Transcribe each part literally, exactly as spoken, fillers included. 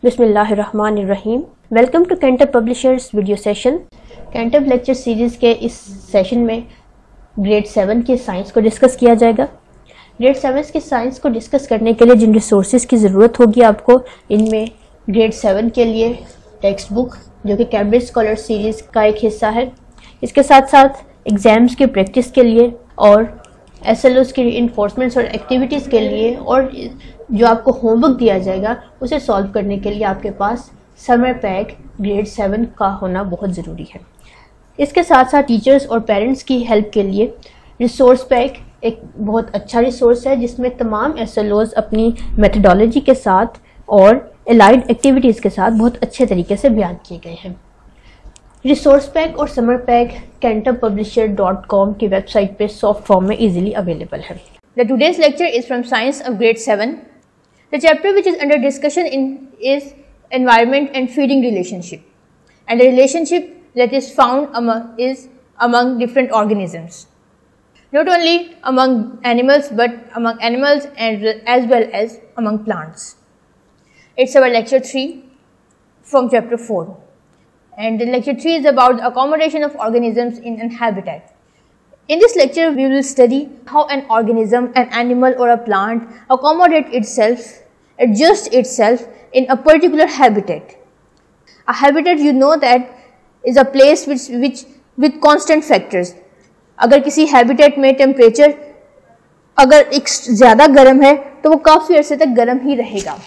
बिस्मिल्लाहिर्रहमानिर्रहीम। Welcome to cantab publishers video session. Cantab lecture series के इस सेशन में ग्रेड सेवन के साइंस को डिस्कस किया जाएगा। ग्रेड सेवन के साइंस को डिस्कस करने के लिए जिन रिसोर्सेज की ज़रूरत होगी आपको, इनमें ग्रेड सेवन के लिए टेक्स्ट बुक जो कि कैम्ब्रिज स्कॉलर सीरीज़ का एक हिस्सा है, इसके साथ साथ एग्ज़ाम्स की प्रैक्टिस के लिए और एस एल ओज़ की इन्फोर्समेंट्स और एक्टिविटीज़ के लिए और जो आपको होमवर्क दिया जाएगा उसे सॉल्व करने के लिए आपके पास समर पैक ग्रेड सेवन का होना बहुत ज़रूरी है। इसके साथ साथ टीचर्स और पेरेंट्स की हेल्प के लिए रिसोर्स पैक एक बहुत अच्छा रिसोर्स है जिसमें तमाम एस एल ओज़ अपनी मेथडोलॉजी के साथ और एलाइड एक्टिविटीज़ के साथ बहुत अच्छे तरीके से बयान किए गए हैं। रिसोर्स पैक और summer pack cantab publisher dot com की वेबसाइट पे सॉफ्ट फॉर्म में इजीली अवेलेबल है। The today's lecture is from science of grade seven. The chapter which is under discussion in is environment and feeding relationship, and the relationship that is found among is among different organisms, not only among animals but among animals and as well as among plants. It's our lecture three from chapter four, and the lecture three is about the accommodation of organisms in an habitat. In this lecture, we will study how an organism, an animal or a plant accommodate itself, adjust itself in a particular habitat. A habitat, you know, that is a place which, which with constant factors. अगर किसी habitat में temperature अगर एक ज़्यादा गर्म है तो वो काफ़ी अरसे तक गर्म ही रहेगा।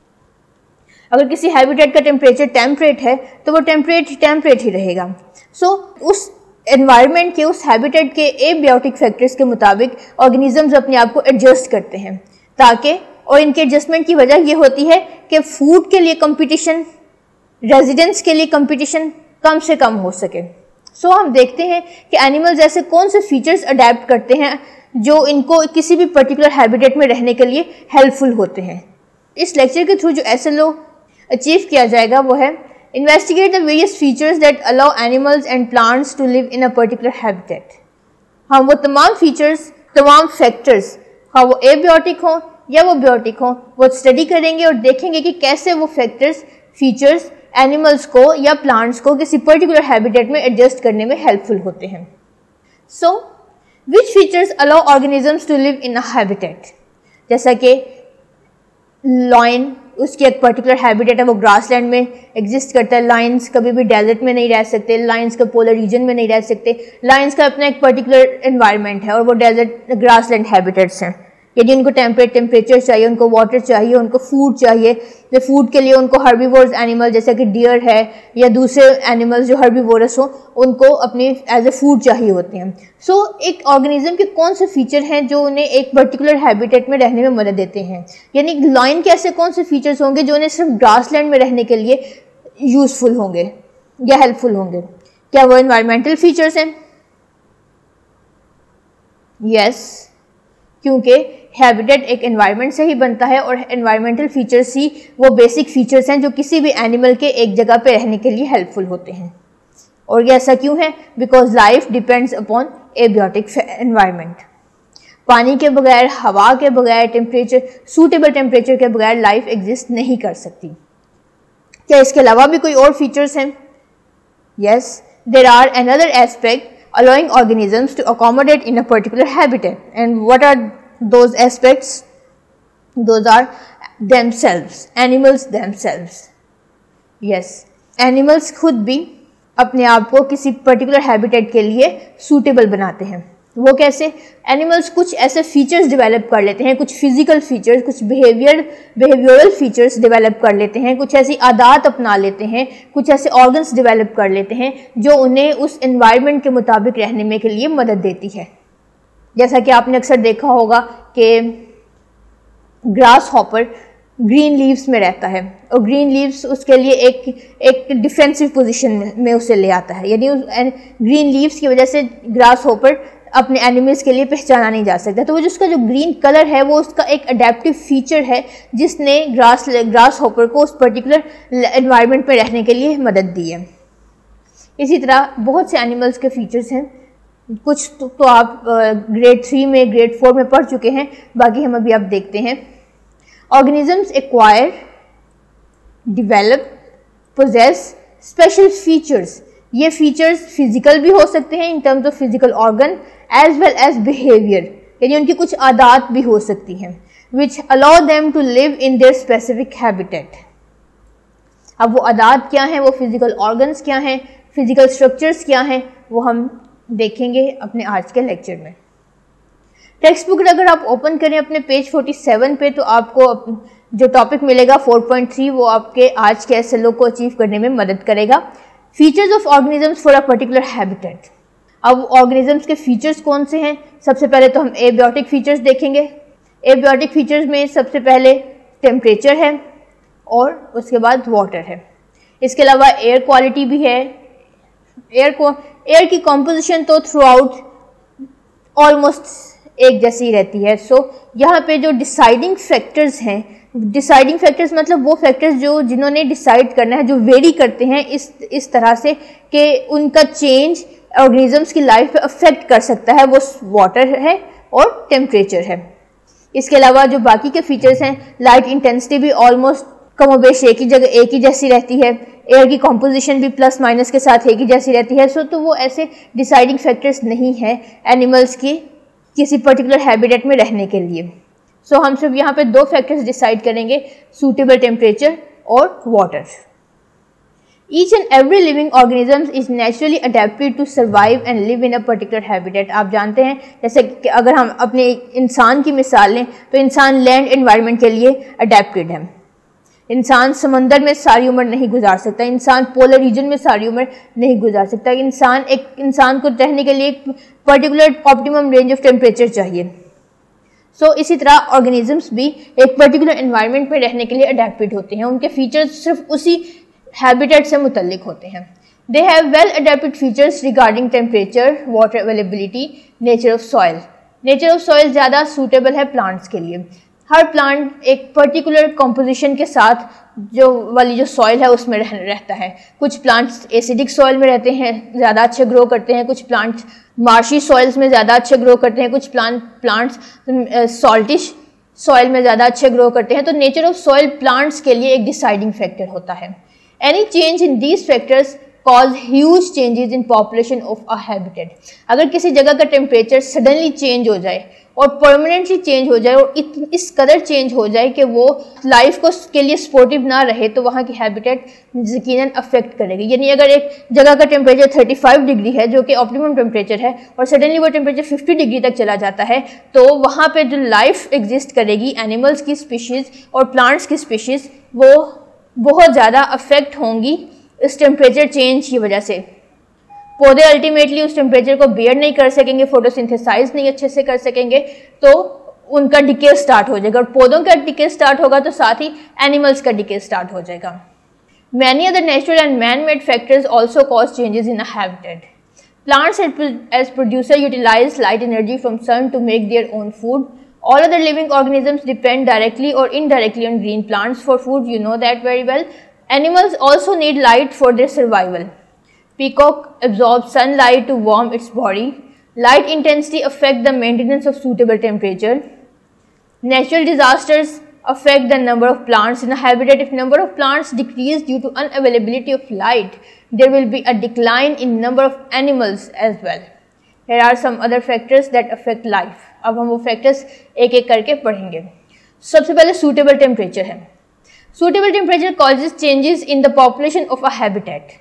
अगर किसी habitat का temperature temperate है तो वो temperate temperate ही रहेगा। So उस एनवायरनमेंट के, उस हैबिटेट के एबियोटिक फैक्टर्स के मुताबिक ऑर्गेनिजम्स अपने आप को एडजस्ट करते हैं, ताकि और इनके एडजस्टमेंट की वजह ये होती है कि फूड के लिए कंपटीशन, रेजिडेंस के लिए कंपटीशन कम से कम हो सके। सो so, हम देखते हैं कि एनिमल्स ऐसे कौन से फीचर्स अडेप्ट करते हैं जो इनको किसी भी पर्टिकुलर हैबिटेट में रहने के लिए हेल्पफुल होते हैं। इस लेक्चर के थ्रू जो एस एल ओ अचीव किया जाएगा वो है Investigate the various features that allow animals and plants to live in a particular habitat. हाँ, वो तमाम features, तमाम factors, हाँ वो abiotic हों या वो biotic हों, वो स्टडी करेंगे और देखेंगे कि कैसे वो factors, features animals को या plants को किसी particular habitat में adjust करने में helpful होते हैं. So, which features allow organisms to live in a habitat? जैसा कि lion उसकी एक पर्टिकुलर हैबिटेट है, वो ग्रासलैंड में एग्जिस्ट करता है। लायंस कभी भी डेजर्ट में नहीं रह सकते, लायंस का पोलर रीजन में नहीं रह सकते। लायंस का अपना एक पर्टिकुलर एनवायरनमेंट है और वो डेजर्ट ग्रासलैंड हैबिटेट्स हैं। यदि उनको टेम्परेट टेम्परेचर चाहिए, उनको वाटर चाहिए, उनको फूड चाहिए, तो फूड के लिए उनको हर्बीवोरस एनिमल जैसे कि डियर है या दूसरे एनिमल्स जो हर्बीवोरस हो उनको अपनी एज ए फूड चाहिए होते हैं। सो so, एक ऑर्गेनिज्म के कौन से फीचर हैं जो उन्हें एक पर्टिकुलर हैबिटेट में रहने में मदद देते हैं, यानी लायन के ऐसे कौन से फीचर्स होंगे जो उन्हें सिर्फ ग्रासलैंड में रहने के लिए यूजफुल होंगे या हेल्पफुल होंगे। क्या वो एनवायरमेंटल फीचर्स हैं? यस yes, क्योंकि हैबिटेट एक एनवायरनमेंट से ही बनता है और एनवायरमेंटल फीचर्स ही वो बेसिक फीचर्स हैं जो किसी भी एनिमल के एक जगह पे रहने के लिए हेल्पफुल होते हैं। और ये ऐसा क्यों है? Because life depends upon abiotic environment. पानी के बगैर, हवा के बगैर, टेम्परेचर सूटेबल टेम्परेचर के बगैर लाइफ एग्जिस्ट नहीं कर सकती। क्या इसके अलावा भी कोई और फीचर्स हैं? Yes, there are another aspect allowing organisms to accommodate in a particular habitat. And what are those aspects? Those are themselves, animals themselves. Yes, animals खुद भी अपने आप को किसी particular habitat के लिए suitable बनाते हैं। वो कैसे? एनिमल्स कुछ ऐसे फीचर्स डेवलप कर लेते हैं, कुछ फिजिकल फीचर्स, कुछ बिहेवियर बिहेवियरल फीचर्स डेवलप कर लेते हैं, कुछ ऐसी आदत अपना लेते हैं, कुछ ऐसे ऑर्गन्स डेवलप कर लेते हैं जो उन्हें उस एनवायरनमेंट के मुताबिक रहने में के लिए मदद देती है। जैसा कि आपने अक्सर देखा होगा कि ग्रास हॉपर ग्रीन लीव्स में रहता है और ग्रीन लीव्स उसके लिए एक एक डिफेंसिव पोजीशन में उसे ले आता है, यानी ग्रीन लीव्स की वजह से ग्रास हॉपर अपने एनिमल्स के लिए पहचाना नहीं जा सकता। तो वो जिसका जो ग्रीन कलर है वो उसका एक अडेप्टिव फीचर है जिसने ग्रास ग्रास हॉपर को उस पर्टिकुलर एनवायरनमेंट में रहने के लिए मदद दी है। इसी तरह बहुत से एनिमल्स के फीचर्स हैं, कुछ तो, तो आप ग्रेड थ्री में, ग्रेड फोर में पढ़ चुके हैं, बाकी हम अभी आप देखते हैं। Organisms acquire develop, possess special features. ये फीचर्स फिजिकल भी हो सकते हैं in terms of physical organ as well as behaviour, यानी उनकी कुछ आदत भी हो सकती हैं which allow them to live in their specific habitat. अब वो आदत क्या हैं, वो फिजिकल ऑर्गन्स क्या हैं, फिजिकल स्ट्रक्चर्स क्या हैं, वो हम देखेंगे अपने आज के लेक्चर में। टेक्स्ट बुक अगर आप ओपन करें अपने पेज सैंतालीस पे तो आपको जो टॉपिक मिलेगा चार पॉइंट तीन वो आपके आज के एस एल ओ को अचीव करने में मदद करेगा। Features of organisms for a particular habitat. अब ऑर्गेनिजम्स के फीचर्स कौन से हैं? सबसे पहले तो हम एबियोटिक फीचर्स देखेंगे। एबियोटिक फीचर्स में सबसे पहले टेम्परेचर है और उसके बाद वाटर है। इसके अलावा एयर क्वालिटी भी है। एयर को एयर की कॉम्पोजिशन तो थ्रू आउट ऑलमोस्ट एक जैसी रहती है। सो so, यहाँ पे जो डिसाइडिंग फैक्टर्स हैं, डिसाइडिंग फैक्टर्स मतलब वो फैक्टर्स जो जिन्होंने डिसाइड करना है, जो वेरी करते हैं इस इस तरह से कि उनका चेंज ऑर्गेनिजम्स की लाइफ पे अफेक्ट कर सकता है, वो वाटर है और टेम्परेचर है। इसके अलावा जो बाकी के फीचर्स हैं, लाइट इंटेंसिटी भी ऑलमोस्ट कमोबेश एक ही जगह एक ही जैसी रहती है। एयर की कॉम्पोजिशन भी प्लस माइनस के साथ एक ही जैसी रहती है। सो तो वो ऐसे डिसाइडिंग फैक्टर्स नहीं है एनिमल्स की किसी पर्टिकुलर हैबिटेट में रहने के लिए। सो so, हम सिर्फ यहाँ पे दो फैक्टर्स डिसाइड करेंगे, सूटेबल टेम्परेचर और water. Each and every living organism is naturally adapted to survive and live in a particular habitat. आप जानते हैं जैसे कि अगर हम अपने इंसान की मिसाल लें तो इंसान लैंड एनवायरनमेंट के लिए अडेप्टेड है। इंसान समंदर में सारी उम्र नहीं गुजार सकता, इंसान पोलर रीजन में सारी उम्र नहीं गुजार सकता। इंसान एक इंसान को रहने के लिए एक particular optimum range of temperature चाहिए। सो so, इसी तरह ऑर्गेनिजम्स भी एक पर्टिकुलर एनवायरनमेंट में रहने के लिए अडेप्टेड होते हैं। उनके फीचर्स सिर्फ उसी हैबिटेट से मुतल्लिक होते हैं। They have well adapted features regarding temperature, water availability, nature of soil. Nature of soil ज़्यादा सूटेबल है प्लांट्स के लिए। हर प्लांट एक पर्टिकुलर कॉम्पोजिशन के साथ जो वाली जो सॉइल है उसमें रह, रहता है। कुछ प्लांट्स एसिडिक सॉइल में रहते हैं, ज़्यादा अच्छे ग्रो करते हैं। कुछ प्लांट्स मार्शी सॉइल्स में ज़्यादा अच्छे ग्रो करते हैं। कुछ प्लांट प्लांट्स सॉल्टिश सॉइल में ज़्यादा अच्छे ग्रो करते हैं। तो नेचर ऑफ सॉइल प्लांट्स के लिए एक डिसाइडिंग फैक्टर होता है। Any change in these factors cause huge changes in population of a habitat. अगर किसी जगह का टेम्परेचर सडनली चेंज हो जाए और परमानेंटली चेंज हो जाए और इत, इस कदर चेंज हो जाए कि वो लाइफ को के लिए सपोर्टिव ना रहे तो वहाँ की हैबिटेट यकीनन अफेक्ट करेगी। यानी अगर एक जगह का टेम्परेचर पैंतीस डिग्री है जो कि ऑप्टिमम टेम्परेचर है और सडनली वो टेम्परेचर पचास डिग्री तक चला जाता है तो वहाँ पे जो लाइफ एग्जिस्ट करेगी एनिमल्स की स्पीशीज़ और प्लांट्स की स्पीशीज़ वो बहुत ज़्यादा अफेक्ट होंगी इस टेम्परेचर चेंज की वजह से। पौधे अल्टीमेटली उस टेम्परेचर को बेयर नहीं कर सकेंगे, फोटोसिंथेसाइज नहीं अच्छे से कर सकेंगे, तो उनका डिके स्टार्ट हो जाएगा और पौधों का डिके स्टार्ट होगा तो साथ ही एनिमल्स का डिके स्टार्ट हो जाएगा। Many other natural and man made factors also cause changes in a habitat. Plants as producer utilise light energy from sun to make their own food. All other living organisms depend directly or indirectly on green plants for food. You know that very well. Animals also need light for their survival. Peacock absorbs sunlight to warm its body. Light intensity affects the maintenance of suitable temperature. Natural disasters affect the number of plants in a habitat. If number of plants decrease due to unavailability of light, there will be a decline in number of animals as well. Here are some other factors that affect life. अब हम वो factors एक एक करके पढ़ेंगे। सबसे पहले suitable temperature है। Suitable temperature causes changes in the population of a habitat.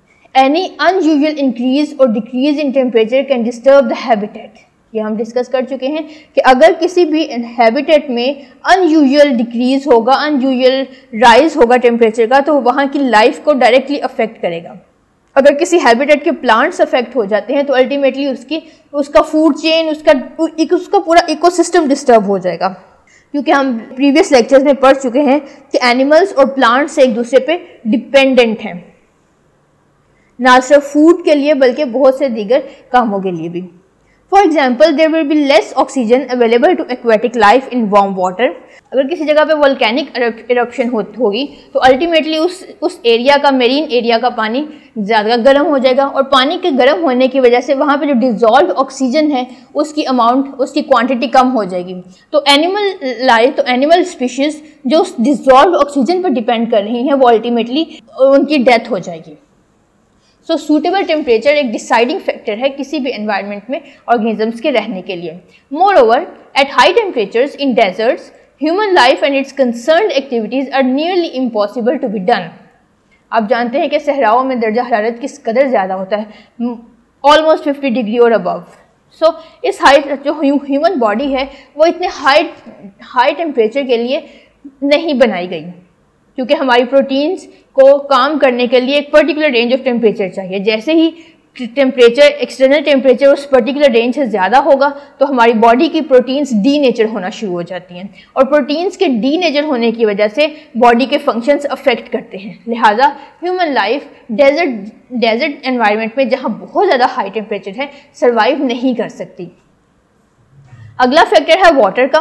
Any unusual increase और decrease in temperature can disturb the habitat. ये हम डिस्कस कर चुके हैं कि अगर किसी भी हैबिटेट में अनयूजुअल डिक्रीज होगा, अनयूजुअल राइज होगा टेम्परेचर का, तो वहाँ की लाइफ को डायरेक्टली अफेक्ट करेगा। अगर किसी हैबिटेट के प्लांट्स अफेक्ट हो जाते हैं तो अल्टीमेटली उसकी उसका फूड चेन, उसका उसका पूरा इकोसिस्टम डिस्टर्ब हो जाएगा। क्योंकि हम प्रीवियस लेक्चर्स में पढ़ चुके हैं कि एनिमल्स और प्लांट्स एक दूसरे पे डिपेंडेंट हैं, ना सिर्फ फूड के लिए बल्कि बहुत से दीगर कामों के लिए भी। For example there will be less oxygen available to aquatic life in warm water. अगर किसी जगह पे वोल्केनिक इरप्शन होगी तो अल्टीमेटली उस उस एरिया का, मेरीन एरिया का पानी ज़्यादा गर्म हो जाएगा और पानी के गर्म होने की वजह से वहाँ पे जो डिज़ोल्व ऑक्सीजन है उसकी अमाउंट, उसकी क्वांटिटी कम हो जाएगी। तो एनिमल लाइफ, तो एनिमल स्पीशीज़ जो उस डिज़ोल्व ऑक्सीजन पर डिपेंड कर रही हैं वो अल्टीमेटली उनकी डेथ हो जाएगी। सो सूटेबल टेम्परेचर एक डिसाइडिंग फैक्टर है किसी भी एनवायरनमेंट में ऑर्गेनिजम्स के रहने के लिए। Moreover at high temperatures in deserts human life and its concerned activities are nearly impossible to be done. आप जानते हैं कि सहराओं में दर्जा हरारत किस कदर ज़्यादा होता है, ऑलमोस्ट फिफ्टी डिग्री और अबव। सो इस हाई जो ह्यूमन बॉडी है वो इतने हाई हाई टेम्परेचर के लिए नहीं बनाई गई, क्योंकि हमारी प्रोटीन्स को काम करने के लिए एक पर्टिकुलर रेंज ऑफ टेम्परेचर चाहिए। जैसे ही टेम्परेचर, एक्सटर्नल टेम्परेचर उस पर्टिकुलर रेंज से ज़्यादा होगा तो हमारी बॉडी की प्रोटीन्स डी नेचर होना शुरू हो जाती हैं और प्रोटीन्स के डी नेचर होने की वजह से बॉडी के फंक्शंस अफेक्ट करते हैं। लिहाजा human life desert desert environment में जहाँ बहुत ज़्यादा हाई टेम्परेचर है सर्वाइव नहीं कर सकती। अगला फैक्टर है वाटर का।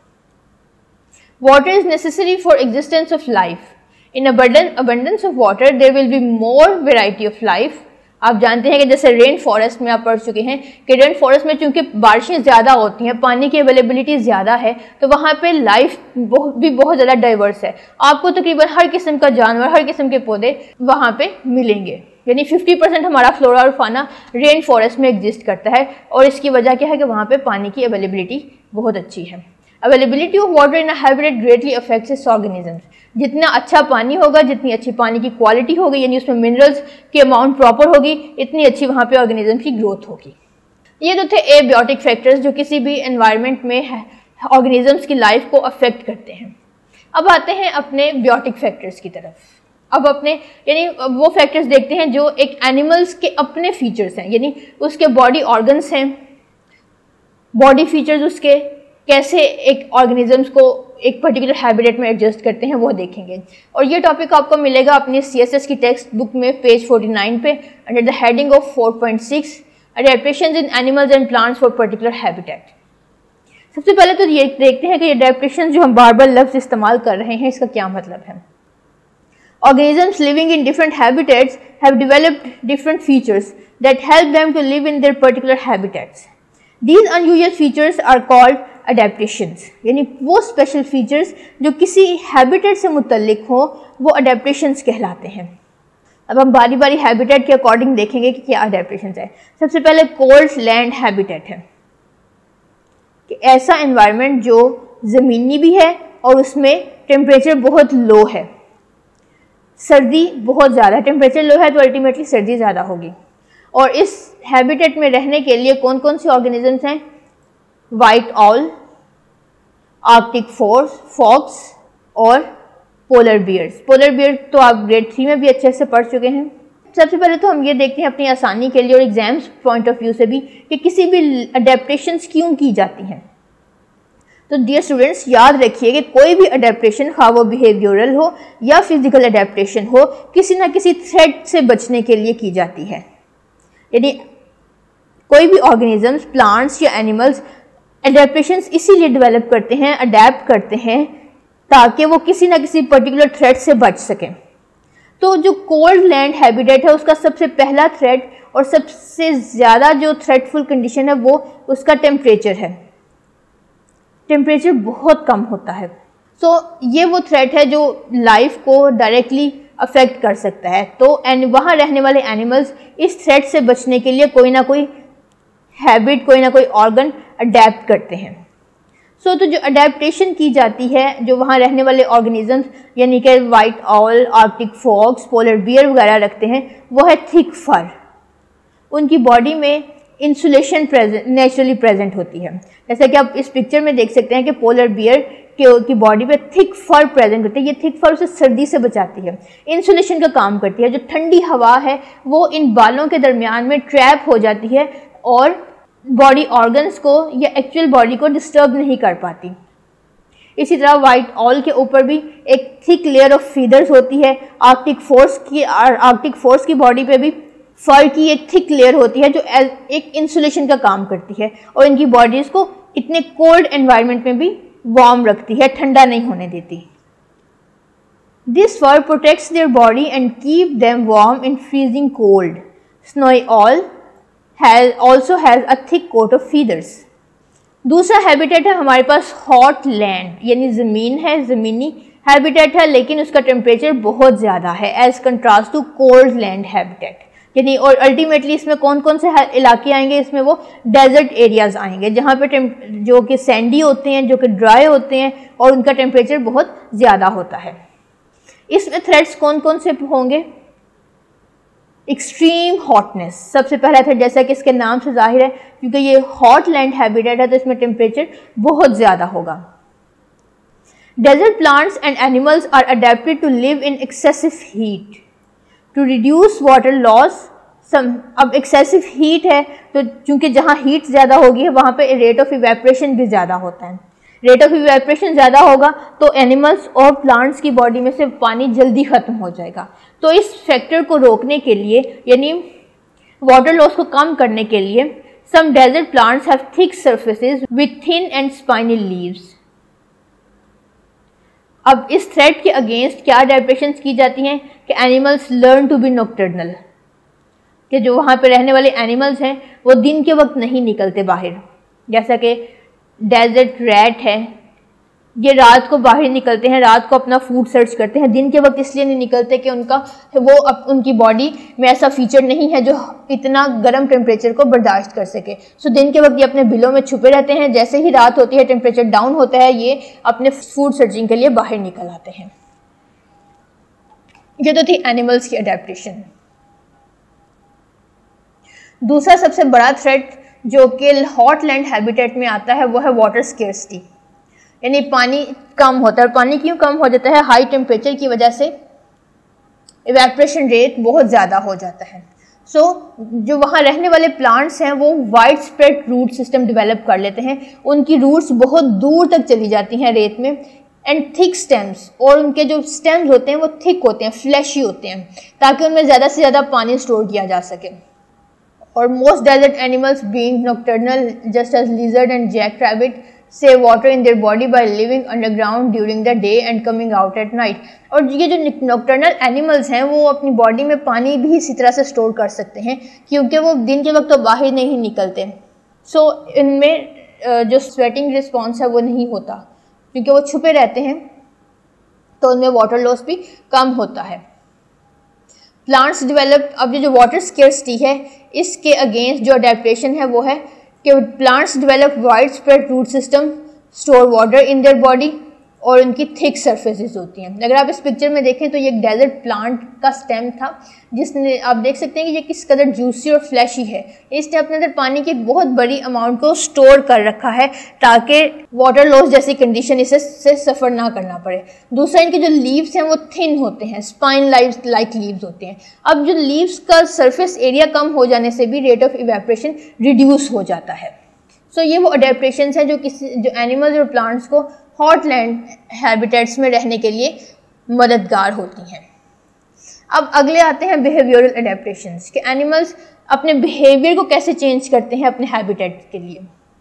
Water is necessary for existence of life. In abundant abundance of water, there will be more variety of life. आप जानते हैं कि जैसे रेन फॉरेस्ट में आप पढ़ चुके हैं कि रेन फॉरेस्ट में चूंकि बारिशें ज़्यादा होती हैं, पानी की अवेलेबिलिटी ज़्यादा है, तो वहाँ पे लाइफ भी बहुत ज़्यादा डाइवर्स है। आपको तकरीबन हर किस्म का जानवर, हर किस्म के पौधे वहाँ पे मिलेंगे। यानी फिफ्टी परसेंट हमारा फ्लोरा और फाना रेन फॉरेस्ट में एग्जिस्ट करता है और इसकी वजह क्या है कि वहाँ पे पानी की अवेलेबिलिटी बहुत अच्छी है। Availability of water in a habitat greatly affects its organisms. जितना अच्छा पानी होगा, जितनी अच्छी पानी की क्वालिटी होगी, यानी उसमें मिनरल्स की अमाउंट प्रॉपर होगी, इतनी अच्छी वहाँ पे ऑर्गेनिज्म की ग्रोथ होगी। ये तो थे एबियोटिक फैक्टर्स जो किसी भी एनवायरनमेंट में ऑर्गेनिजम्स की लाइफ को अफेक्ट करते हैं। अब आते हैं अपने बियोटिक फैक्टर्स की तरफ। अब अपने यानी वो फैक्टर्स देखते हैं जो एक एनिमल्स के अपने फीचर्स हैं, यानी उसके बॉडी ऑर्गन्स हैं, बॉडी फीचर्स उसके कैसे एक ऑर्गेनिजम्स को एक पर्टिकुलर हैबिटेट में एडजस्ट करते हैं वो देखेंगे। और ये टॉपिक आपको मिलेगा अपनी सीएसएस की टेक्स्ट बुक में पेज फोर्टी नाइन पे under the heading of four point six adaptations in animals and plants for particular habitat. सबसे पहले तो ये देखते हैं कि ये अडेप्टेशन जो हम बार बार लफ्ज इस्तेमाल कर रहे हैं इसका क्या मतलब है। Organisms living in different habitats have developed different features that help them to live in their particular habitats. These unusual features are called adaptations. यानी वो special features जो किसी habitat से मुतल्लिक हो वो adaptations कहलाते हैं। अब हम बारी बारी habitat के अकॉर्डिंग देखेंगे कि क्या adaptations है। सबसे पहले cold land habitat है कि ऐसा environment जो ज़मीनी भी है और उसमें temperature बहुत low है, सर्दी बहुत ज़्यादा, टेम्परेचर लो है तो अल्टीमेटली सर्दी ज़्यादा होगी। और इस हैबिटेट में रहने के लिए कौन कौन से ऑर्गेनिजम्स हैं? White owl, Arctic force fox और पोलर बियर्स। पोलर बियर तो आप ग्रेड थ्री में भी अच्छे से पढ़ चुके हैं। सबसे पहले तो हम ये देखते हैं अपनी आसानी के लिए और एग्जाम्स पॉइंट ऑफ व्यू से भी कि किसी भी अडेप्टेशंस क्यों की जाती हैं। तो डियर स्टूडेंट्स याद रखिए कि कोई भी अडेप्टेशन, खा वो बिहेवियरल हो या फिजिकल अडेप्टेशन हो, किसी ना किसी थ्रेट से बचने के लिए की जाती है। यानी कोई भी ऑर्गेनिजम्स, प्लांट्स या एनिमल्स अडेप्टेशंस इसीलिए डेवलप करते हैं, अडेप्ट करते हैं ताकि वो किसी ना किसी पर्टिकुलर थ्रेट से बच सकें। तो जो कोल्ड लैंड हैबिटेट है उसका सबसे पहला थ्रेट और सबसे ज़्यादा जो थ्रेटफुल कंडीशन है वो उसका टेम्परेचर है। टेम्परेचर बहुत कम होता है। सो so, ये वो थ्रेट है जो लाइफ को डायरेक्टली अफेक्ट कर सकता है। तो एंड वहाँ रहने वाले एनिमल्स इस थ्रेट से बचने के लिए कोई ना कोई हैबिट, कोई ना कोई ऑर्गन अडेप्ट करते हैं। सो so, तो जो अडेप्टेशन की जाती है जो वहाँ रहने वाले ऑर्गेनिजम्स यानी कि white owl, Arctic fox, polar bear वगैरह रखते हैं वो है थिक फर। उनकी बॉडी में इंसुलेशन प्रेजेंट नेचुरली प्रेजेंट होती है। जैसा कि आप इस पिक्चर में देख सकते हैं कि पोलर बियर की बॉडी पे थिक फर प्रेजेंट होती है। ये थिक फर उसे सर्दी से बचाती है, इंसुलेशन का काम करती है। जो ठंडी हवा है वो इन बालों के दरमियान में ट्रैप हो जाती है और बॉडी ऑर्गन्स को या एक्चुअल बॉडी को डिस्टर्ब नहीं कर पाती। इसी तरह वाइट ऑल के ऊपर भी एक थिक लेयर ऑफ फीदर्स होती है। आर्कटिक फोर्स की आर्कटिक फोर्स की बॉडी पे भी फर की एक थिक लेयर होती है जो एक इंसुलेशन का काम करती है और इनकी बॉडीज को इतने कोल्ड एनवायरनमेंट में भी वार्म रखती है, ठंडा नहीं होने देती। This fur protects their body and keep them warm in freezing cold. Snowy owl has also has a thick coat of feathers. दूसरा हैबिटेट है हमारे पास हॉट लैंड, यानी ज़मीन है, ज़मीनी हैबिटेट है, लेकिन उसका टेम्परेचर बहुत ज़्यादा है as contrast to cold land habitat. यानी और अल्टीमेटली इसमें कौन कौन से इलाके आएंगे, इसमें वो डेजर्ट एरियाज आएंगे जहाँ पे जो कि सैंडी होते हैं, जो कि ड्राई होते हैं और उनका टेम्परेचर बहुत ज़्यादा होता है। इसमें थ्रेट्स कौन कौन से होंगे? एक्सट्रीम हॉटनेस सबसे पहला थ्रेट, जैसा कि इसके नाम से जाहिर है, क्योंकि ये हॉट लैंड हैबिटेट है तो इसमें टेम्परेचर बहुत ज़्यादा होगा। Desert plants and animals are adapted to live in excessive heat to reduce water loss. Some अब एक्सेसिव हीट है तो चूंकि जहाँ हीट ज़्यादा होगी वहाँ पे रेट ऑफ इवेपोरेशन भी ज़्यादा होता है। रेट ऑफ इवेपोरेशन ज़्यादा होगा तो एनिमल्स और प्लांट्स की बॉडी में से पानी जल्दी ख़त्म हो जाएगा। तो इस फैक्टर को रोकने के लिए, यानी वाटर लॉस को कम करने के लिए, some desert plants have thick surfaces with thin and spiny leaves. अब इस थ्रेट के अगेंस्ट क्या अडेप्टेशंस की जाती हैं कि animals learn to be nocturnal, कि जो वहाँ पे रहने वाले एनिमल्स हैं वो दिन के वक्त नहीं निकलते बाहर। जैसा कि डेजर्ट रैट है, ये रात को बाहर निकलते हैं, रात को अपना फूड सर्च करते हैं, दिन के वक्त इसलिए नहीं निकलते कि उनका वो अप, उनकी बॉडी में ऐसा फीचर नहीं है जो इतना गर्म टेम्परेचर को बर्दाश्त कर सके। सो दिन के वक्त ये अपने बिलों में छुपे रहते हैं, जैसे ही रात होती है, टेम्परेचर डाउन होता है, ये अपने फूड सर्चिंग के लिए बाहर निकल आते हैं। ये तो थी एनिमल्स की अडेप्टेशन। दूसरा सबसे बड़ा थ्रेट जो कि हॉट लैंड हैबिटेट में आता है वो है वाटर स्केर्सिटी, यानी पानी कम होता है। और पानी क्यों कम हो जाता है? हाई टेम्परेचर की वजह से इवेपोरेशन रेट बहुत ज़्यादा हो जाता है। सो so, जो वहाँ रहने वाले प्लांट्स हैं वो wide spread root system develop कर लेते हैं, उनकी रूट्स बहुत दूर तक चली जाती हैं रेत में, एंड थिक स्टेम्स, और उनके जो स्टेम्स होते हैं वो थिक होते हैं, फ्लैशी होते हैं, ताकि उनमें ज़्यादा से ज़्यादा पानी स्टोर किया जा सके। और most desert animals being nocturnal just as lizard and jack rabbit save water in their body by living underground during the day and coming out at night। और ये जो नॉकटर्नल एनिमल्स हैं वो अपनी बॉडी में पानी भी इसी तरह से स्टोर कर सकते हैं, क्योंकि वो दिन के वक्त तो बाहर नहीं निकलते। सो so, इनमें जो स्वेटिंग रिस्पॉन्स है वो नहीं होता, क्योंकि वो छुपे रहते हैं, तो उनमें वाटर लॉस भी कम होता है। प्लांट्स डेवलप, अब ये जो वाटर स्केर्सिटी है इसके अगेंस्ट जो अडेप्टेशन है वो है कि plants develop wide spread root system, store water in their body, और उनकी थिक सरफेसेस होती हैं। अगर आप इस पिक्चर में देखें तो ये एक डेजर्ट प्लांट का स्टेम था, जिसने आप देख सकते हैं कि ये किस कदर जूसी और फ्लैशी है। इसने अपने अंदर पानी की एक बहुत बड़ी अमाउंट को स्टोर कर रखा है ताकि वाटर लॉस जैसी कंडीशन इसे से सफ़र ना करना पड़े। दूसरा, इनके जो लीव्स हैं वो थिन होते हैं, स्पाइन लाइक लीव्स होते हैं। अब जो लीव्स का सरफेस एरिया कम हो जाने से भी रेट ऑफ इवेपोरेशन रिड्यूस हो जाता है। सो so, ये वो अडेप्टेशंस हैं जो किसी जो एनिमल्स और प्लांट्स को हॉट लैंड हैबिटेट्स में रहने के लिए मददगार होती हैं। अब अगले आते हैं बिहेवियरल अडेप्टेशंस, कि एनिमल्स अपने बिहेवियर को कैसे चेंज करते हैं अपने हैबिटेट के लिए।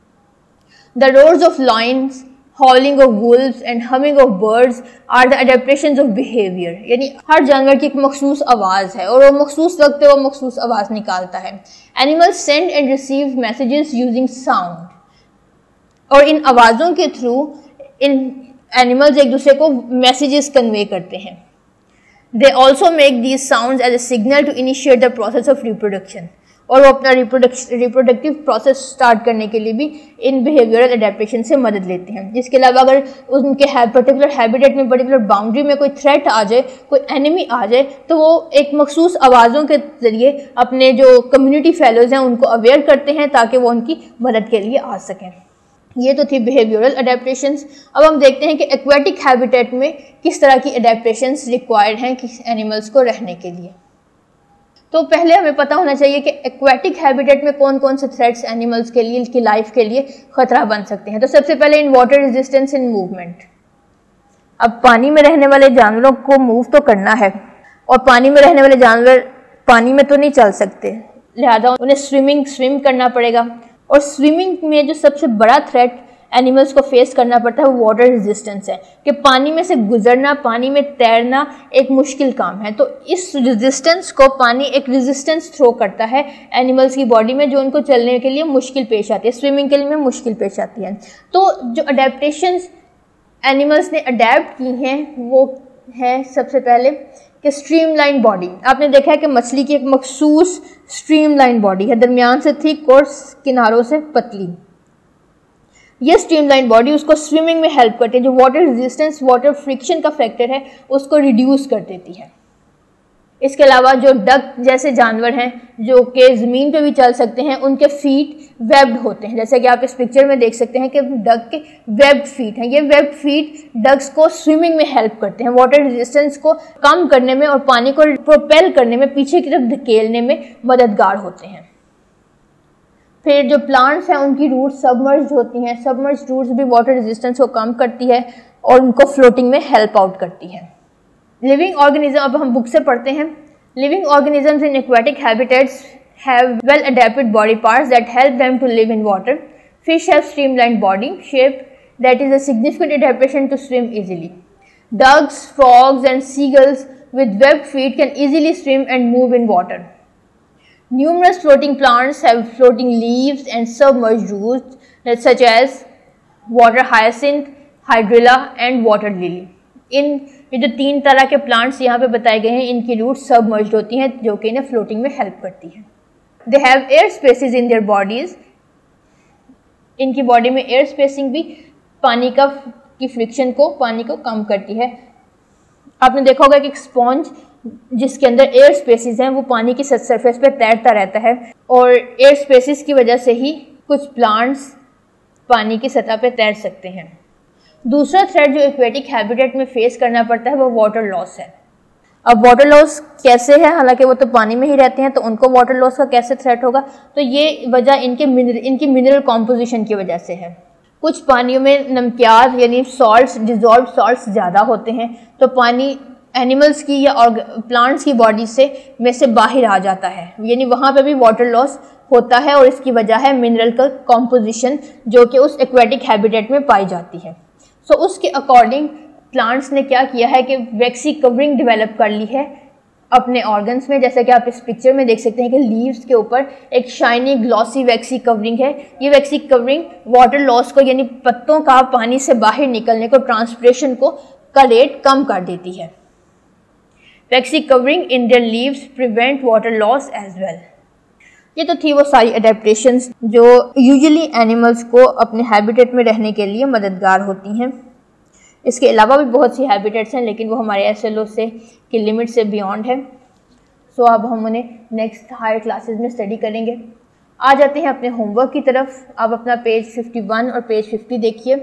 The roars of lions, howling of wolves and humming of birds are the adaptations of behaviour, यानी हर जानवर की एक मखसूस आवाज़ है और वो मखसूस वक्त पे वो मखसूस आवाज़ निकालता है। Animals send and receive messages using sound, और इन आवाज़ों के थ्रू इन एनिमल्स एक दूसरे को मैसेजेस कन्वे करते हैं। They also make these sounds as a signal to initiate the process of reproduction, और वो अपना रिप्रोडक्टिव प्रोसेस स्टार्ट करने के लिए भी इन बिहेवियरल अडेप्टेशन से मदद लेते हैं। इसके अलावा अगर उनके पर्टिकुलर हैबिटेट में, पर्टिकुलर बाउंड्री में कोई थ्रेट आ जाए, कोई एनिमी आ जाए, तो वो एक मखसूस आवाज़ों के ज़रिए अपने जो कम्युनिटी फेलोज हैं उनको अवेयर करते हैं ताकि वो उनकी मदद के लिए आ सकें। ये तो थी बिहेवियरल अडेप्टेशंस। अब हम देखते हैं कि एक्वेटिक हैबिटेट में किस तरह की अडेप्टेशंस रिक्वायर्ड हैं किस एनिमल्स को रहने के लिए। तो पहले हमें पता होना चाहिए कि एक्वेटिक हैबिटेट में कौन कौन से थ्रेट्स एनिमल्स के लिए, इनकी लाइफ के लिए खतरा बन सकते हैं। तो सबसे पहले in water resistance in movement. अब पानी में रहने वाले जानवरों को मूव तो करना है, और पानी में रहने वाले जानवर पानी में तो नहीं चल सकते, लिहाजा उन्हें स्विमिंग स्विम करना पड़ेगा। और स्विमिंग में जो सबसे बड़ा थ्रेट एनिमल्स को फेस करना पड़ता है वो वाटर रेजिस्टेंस है, कि पानी में से गुजरना, पानी में तैरना एक मुश्किल काम है। तो इस रेजिस्टेंस को, पानी एक रेजिस्टेंस थ्रो करता है एनिमल्स की बॉडी में, जो उनको चलने के लिए मुश्किल पेश आती है, स्विमिंग के लिए मुश्किल पेश आती है। तो जो अडेप्टेशंस एनिमल्स ने अडेप्ट की हैं वो है सबसे पहले कि स्ट्रीमलाइन बॉडी। आपने देखा है कि मछली की एक मखसूस स्ट्रीमलाइन बॉडी है, दरमियान से थिक और किनारों से पतली। ये स्ट्रीमलाइन बॉडी उसको स्विमिंग में हेल्प करती है, जो वाटर रेजिस्टेंस, वाटर फ्रिक्शन का फैक्टर है उसको रिड्यूस कर देती है। इसके अलावा जो डक जैसे जानवर हैं जो कि ज़मीन पे भी चल सकते हैं, उनके फीट वेब्ड होते हैं, जैसे कि आप इस पिक्चर में देख सकते हैं कि डक के वेब्ड फीट हैं। ये वेब्ड फीट डक्स को स्विमिंग में हेल्प करते हैं, वाटर रेजिस्टेंस को कम करने में और पानी को प्रोपेल करने में, पीछे की तरफ धकेलने में मददगार होते हैं। फिर जो प्लांट्स हैं उनकी रूट्स सबमर्ज्ड होती हैं, सबमर्ज्ड रूट्स भी वाटर रेजिस्टेंस को कम करती है और उनको फ्लोटिंग में हेल्प आउट करती है। लिविंग ऑर्गेनिज्म, अब हम बुक से पढ़ते हैं। Living organisms in aquatic habitats have well adapted body parts that help them to live in water. Fish have streamline body shape that is a significant adaptation to swim easily. Ducks, frogs and seagulls with webbed feet can easily swim and move in water. Numerous floating plants have floating leaves and submerged roots such as water hyacinth, hydrilla and water lily. इन ये जो तीन तरह के plants यहाँ पे बताए गए हैं, इनकी रूट सबमर्ज्ड होती हैं जो कि इन्हें फ्लोटिंग में हेल्प करती हैं। They have air spaces in their bodies. इनकी बॉडी में एयर स्पेसिंग भी पानी का की फ्रिक्शन को, पानी को कम करती है। आपने देखा होगा कि एक स्पॉन्ज जिसके अंदर एयर स्पेसिस हैं वो पानी की सरफेस पे तैरता रहता है, और एयर स्पेसिस की वजह से ही कुछ प्लांट्स पानी की सतह पे तैर सकते हैं। दूसरा थ्रेट जो एक्वेटिक हैबिटेट में फेस करना पड़ता है वो वाटर लॉस है। अब वाटर लॉस कैसे है, हालांकि वो तो पानी में ही रहते हैं, तो उनको वाटर लॉस का कैसे थ्रेट होगा, तो ये वजह इनके मिनरल इनकी मिनरल कॉम्पोजिशन की वजह से है। कुछ पानियों में नमकियात यानी सॉल्ट्स, डिजॉल्व सॉल्ट्स ज़्यादा होते हैं, तो पानी एनिमल्स की या प्लांट्स की बॉडी से में से बाहर आ जाता है, यानी वहाँ पे भी वाटर लॉस होता है, और इसकी वजह है मिनरल का कॉम्पोजिशन जो कि उस एक्वेटिक हैबिटेट में पाई जाती है। सो so, उसके अकॉर्डिंग प्लांट्स ने क्या किया है कि वैक्सी कवरिंग डेवलप कर ली है अपने ऑर्गन्स में, जैसा कि आप इस पिक्चर में देख सकते हैं कि लीव्स के ऊपर एक शाइनी ग्लॉसी वैक्सी कवरिंग है। ये वैक्सी कवरिंग वाटर लॉस को, यानी पत्तों का पानी से बाहर निकलने को, ट्रांसपिरेशन को का रेट कम कर देती है। Waxy covering in their leaves prevent water loss as well. ये तो थी वो सारी अडेप्टेशंस जो यूजुअली एनिमल्स को अपने हैबिटेट में रहने के लिए मददगार होती हैं। इसके अलावा भी बहुत सी हैबिटेट्स हैं, लेकिन वो हमारे एस एल ओ से की लिमिट से बियॉन्ड है। सो so, अब हम उन्हें नेक्स्ट हायर क्लासेस में स्टडी करेंगे। आ जाते हैं अपने होमवर्क की तरफ। आप अपना पेज इक्यावन और पेज पचास देखिए।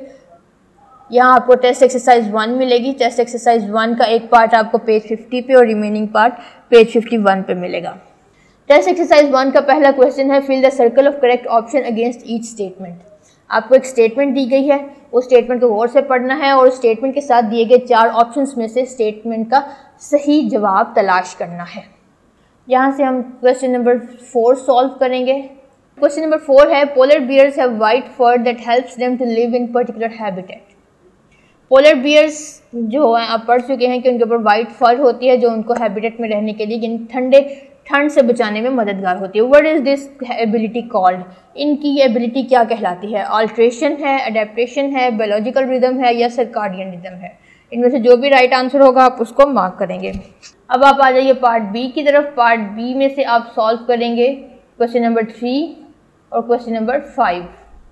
यहाँ आपको टेस्ट एक्सरसाइज वन मिलेगी। टेस्ट एक्सरसाइज वन का एक पार्ट आपको पेज पचास पे और रिमेनिंग पार्ट पेज इक्यावन पे मिलेगा। टेस्ट एक्सरसाइज वन का पहला क्वेश्चन है, fill the circle of correct option against each statement. आपको एक स्टेटमेंट दी गई है, उस स्टेटमेंट को गौर से पढ़ना है और स्टेटमेंट के साथ दिए गए चार ऑप्शंस में से स्टेटमेंट का सही जवाब तलाश करना है। यहाँ से हम क्वेश्चन नंबर फोर सॉल्व करेंगे। क्वेश्चन नंबर फोर है, polar bears have white fur that helps them to live in particular habitat. Polar bears जो है आप पढ़ चुके हैं कि उनके ऊपर वाइट फर होती है जो उनको हैबिटेट में रहने के लिए, यानी ठंडे ठंड से बचाने में मददगार होती है। What is this ability called? इनकी ये एबिलिटी क्या कहलाती है? अल्ट्रेशन है, अडेप्टेशन है, बायोलॉजिकल रिदम है या सर्काडियन रिदम है? इनमें से जो भी राइट आंसर होगा आप उसको मार्क करेंगे। अब आप आ जाइए पार्ट बी की तरफ। पार्ट बी में से आप सॉल्व करेंगे क्वेश्चन नंबर थ्री और question number five.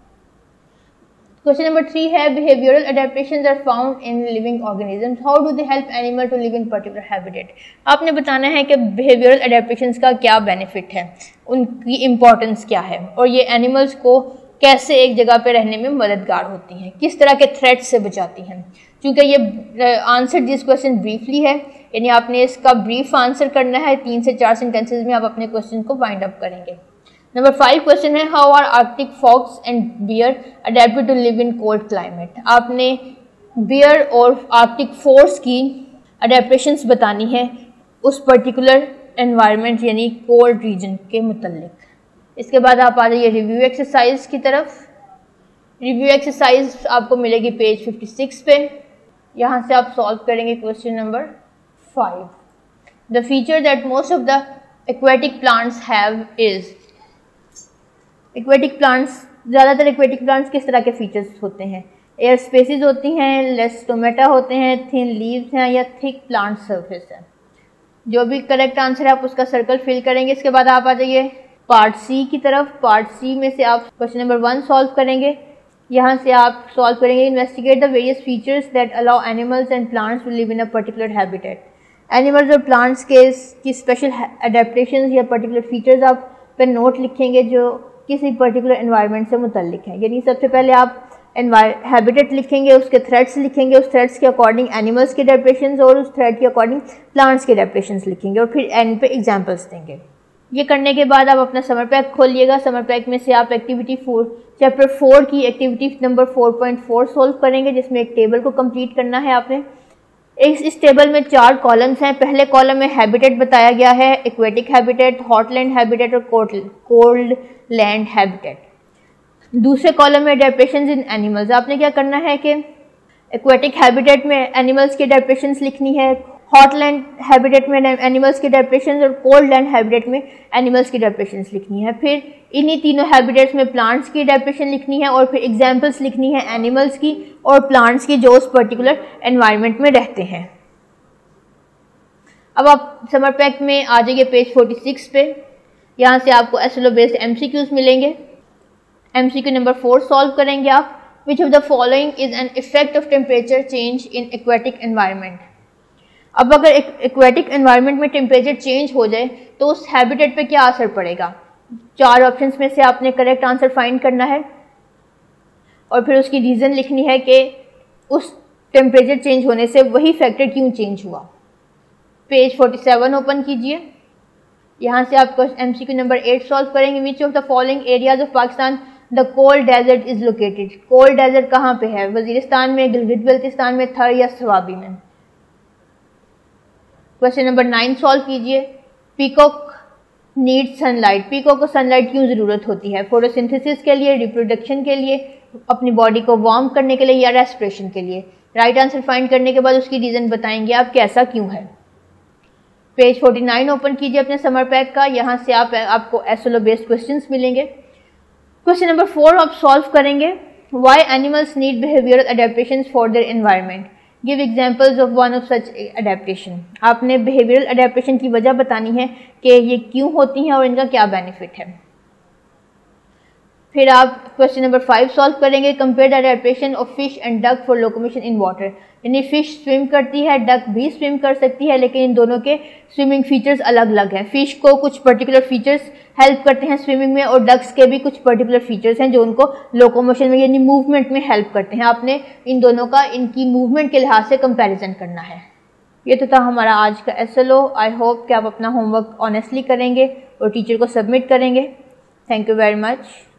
Question number three है, behavioural adaptations are found in living organisms, how do they help animal to live in particular habitat. आपने बताना है कि बिहेवियरल अडेप्टेशंस का क्या बेनिफिट है, उनकी इम्पोर्टेंस क्या है, और ये एनिमल्स को कैसे एक जगह पे रहने में मददगार होती हैं, किस तरह के थ्रेट से बचाती हैं। क्योंकि ये आंसर दिस क्वेश्चन ब्रीफली है, यानी आपने इसका ब्रीफ आंसर करना है। तीन से चार सेंटेंसेज में आप अपने क्वेश्चन को वाइंड अप करेंगे। नंबर फाइव क्वेश्चन है, how are Arctic fox and bear adapted to live in cold climate. आपने बियर और आर्कटिक फोर्स की अडेप्टेशंस बतानी है उस पर्टिकुलर एनवायरनमेंट यानी कोल्ड रीजन के मुतल्लिक। इसके बाद आप आ जाइए रिव्यू एक्सरसाइज की तरफ। रिव्यू एक्सरसाइज आपको मिलेगी पेज फिफ्टी सिक्स पे। यहाँ से आप सॉल्व करेंगे question number five. The feature that most of the aquatic plants have is. Aquatic plants, ज़्यादातर एक्वेटिक प्लांट्स किस तरह के फीचर्स होते हैं? एयर स्पेसिस होती हैं, लेस टोमेटा होते हैं, थिन लीव्स हैं या थिक प्लांट सरफेस है। जो भी करेक्ट आंसर है आप उसका सर्कल फिल करेंगे। इसके बाद आप आ जाइए पार्ट सी की तरफ। पार्ट सी में से आप क्वेश्चन नंबर वन सॉल्व करेंगे। यहाँ से आप सॉल्व करेंगे investigate the various features that allow animals and plants to live in a particular habitat. Animals और प्लांट्स के की स्पेशल एडेप्टेशन या पर्टिकुलर फीचर्स आप पे नोट लिखेंगे जो किसी पर्टिकुलर एनवायरनमेंट से मुतल्लिक है। यानी सबसे पहले आप हैबिटेट लिखेंगे, उसके थ्रेड्स लिखेंगे, उस थ्रेड्स के अकॉर्डिंग एनिमल्स के एडेप्टेशंस और उस थ्रेड के अकॉर्डिंग प्लांट्स के एडेप्टेशंस लिखेंगे और फिर एंड पे एग्जांपल्स देंगे। ये करने के बाद आप अपना समर पैक खोलिएगा। समर पैक में से आप एक्टिविटी फोर चैप्टर फोर की activity number four point four solve करेंगे, जिसमें एक टेबल को कंप्लीट करना है आपने। इस इस टेबल में चार कॉलम्स हैं। पहले कॉलम में हैबिटेट बताया गया है, एक्वेटिक हैबिटेट, हॉटलैंड हैबिटेट और कोल्ड लैंड हैबिटेट। दूसरे कॉलम में एडेप्टेशंस इन एनिमल्स। आपने क्या करना है कि एक्वेटिक हैबिटेट में एनिमल्स की एडेप्टेशंस लिखनी है, हॉटलैंड हैबिटेट में एनिमल्स की एडेप्टेशंस और कोल्ड लैंड हैबिटेट में एनिमल्स की एडेप्टेशंस लिखनी है। फिर इन्हीं तीनों हैबिटेट्स में प्लांट्स की एडेप्टेशन लिखनी है और फिर एग्जांपल्स लिखनी है एनिमल्स की और प्लांट्स की जो उस पर्टिकुलर एनवायरनमेंट में रहते हैं। अब आप समर पैक में आ जाइए पेज फोर्टी सिक्स पे। यहाँ से आपको एसएलओ बेस्ड एमसीक्यूज मिलेंगे। एमसीक्यू नंबर फोर सॉल्व करेंगे आप। Which of the following is an effect of temperature change in aquatic environment. अब अगर एक एक्वेटिक एनवायरनमेंट में टेम्परेचर चेंज हो जाए तो उस हैबिटेट पे क्या असर पड़ेगा? चार ऑप्शंस में से आपने करेक्ट आंसर फाइंड करना है और फिर उसकी रीज़न लिखनी है कि उस टेम्परेचर चेंज होने से वही फैक्टर क्यों चेंज हुआ। पेज फोर्टी सेवन ओपन कीजिए। यहाँ से आप एमसीक्यू नंबर एट सॉल्व करेंगे। Which of the following areas of Pakistan the cold desert is located. Cold desert कहाँ पे है? वजीरिस्तान में, गिलगित बल्तिस्तान में, थर या सवाबी में। क्वेश्चन नंबर नाइन सॉल्व कीजिए। Peacock need sunlight. पीकॉक को सनलाइट क्यों ज़रूरत होती है? फोटोसिंथेसिस के लिए, रिप्रोडक्शन के लिए, अपनी बॉडी को वार्म करने के लिए या रेस्पिरेशन के लिए। राइट आंसर फाइंड करने के बाद उसकी रीज़न बताएंगे आप कैसा क्यों है। पेज फोर्टी नाइन ओपन कीजिए अपने समर पैक का। यहाँ से आप आपको एसएलओ बेस्ड क्वेश्चंस मिलेंगे। क्वेश्चन नंबर फोर आप सॉल्व करेंगे। Why animals need behavioural adaptations for their environment. Give examples of one of such adaptation. आपने बिहेवियरल एडेप्टेशन की वजह बतानी है कि ये क्यों होती हैं और इनका क्या बेनिफिट है। फिर आप क्वेश्चन नंबर फाइव सॉल्व करेंगे। Compare the adaptation of fish and duck for locomotion in water. यानी फिश स्विम करती है, डक भी स्विम कर सकती है, लेकिन इन दोनों के स्विमिंग फीचर्स अलग अलग हैं। फिश को कुछ पर्टिकुलर फीचर्स हेल्प करते हैं स्विमिंग में और डक्स के भी कुछ पर्टिकुलर फीचर्स हैं जो उनको लोकोमोशन में यानी मूवमेंट में हेल्प करते हैं। आपने इन दोनों का इनकी मूवमेंट के लिहाज से कंपैरिजन करना है। ये तो था हमारा आज का एसएलओ। आई होप कि आप अपना होमवर्क ऑनेस्टली करेंगे और टीचर को सबमिट करेंगे। Thank you very much.